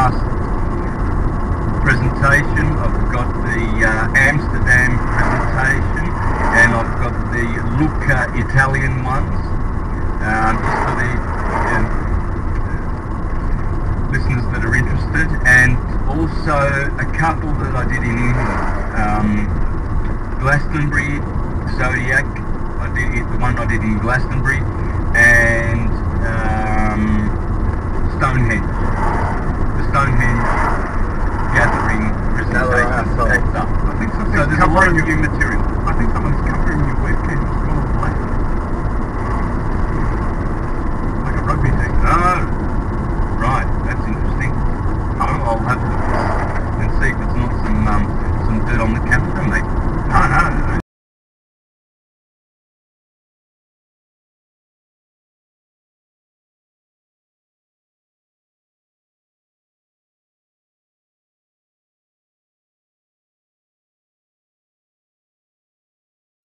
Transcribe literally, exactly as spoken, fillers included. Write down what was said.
last presentation. I've got the uh, Amsterdam presentation, and I've got the Lucca Italian ones, um, just for the uh, listeners that are interested, and also a couple that I did in England. Um, Glastonbury, Zodiac, I did it, the one I did in Glastonbury, and um, Stonehenge, the Stonehenge gathering presentation. That's up. I think So there's a lot of new material. I think someone's covering your webcam. It's gone black. Like a rugby team. Oh, right. That's interesting. Oh, I'll have to look and see if it's not some um, some dirt on the camera.